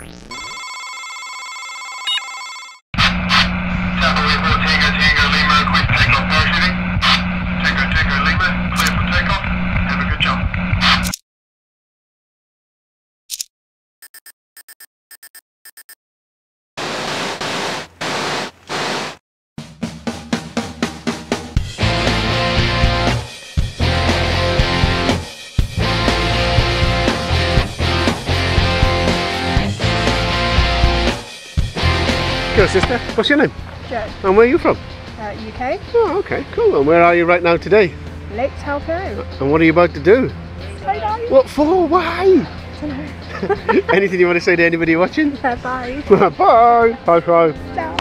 Hello sister, what's your name? Jo. And where are you from? UK. Oh, okay, cool. And where are you right now today? Lake Taupo. And what are you about to do? Skydive. What for? Why? I don't know. Anything you want to say to anybody watching? Yeah, bye. Bye. High five. Ciao.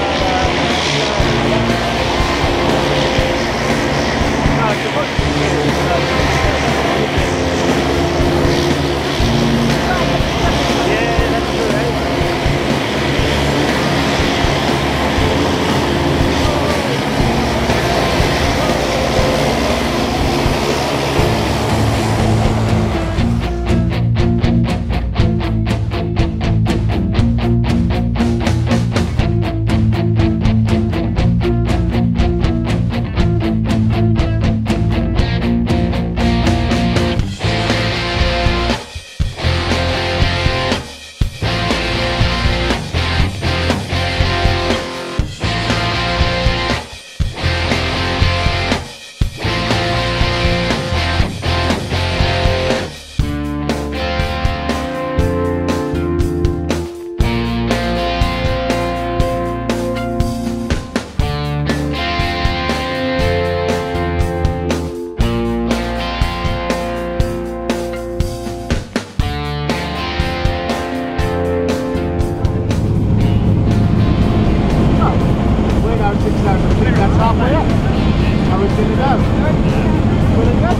That's halfway up. How is it now? Pretty good?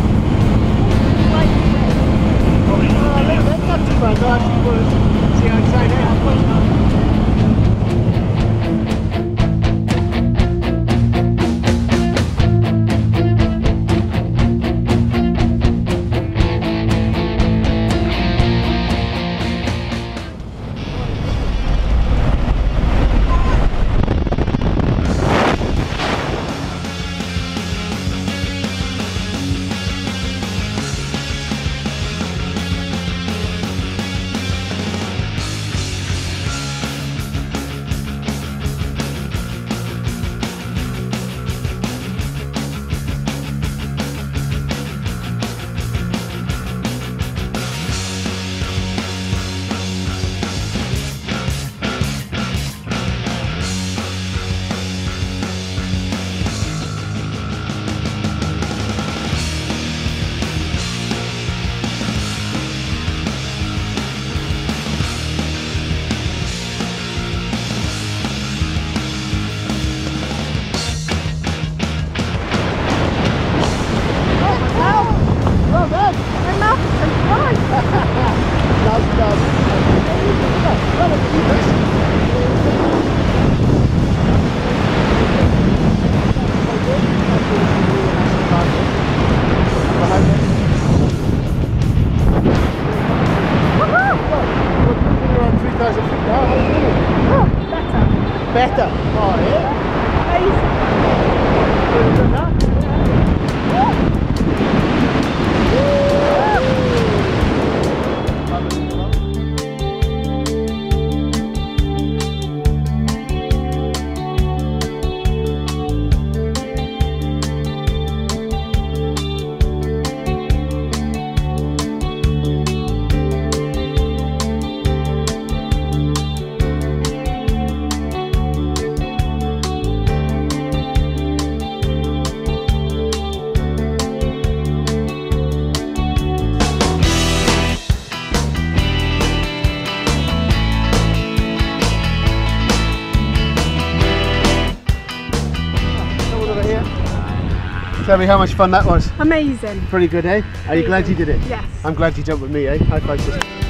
A little bit, not too bad. No, actually, we'll see outside here. Better. Oh, yeah. Amazing. Tell me how much fun that was. Amazing. Pretty good, eh? Are you glad you did it? Yes. I'm glad you jumped with me, eh? High five, sister.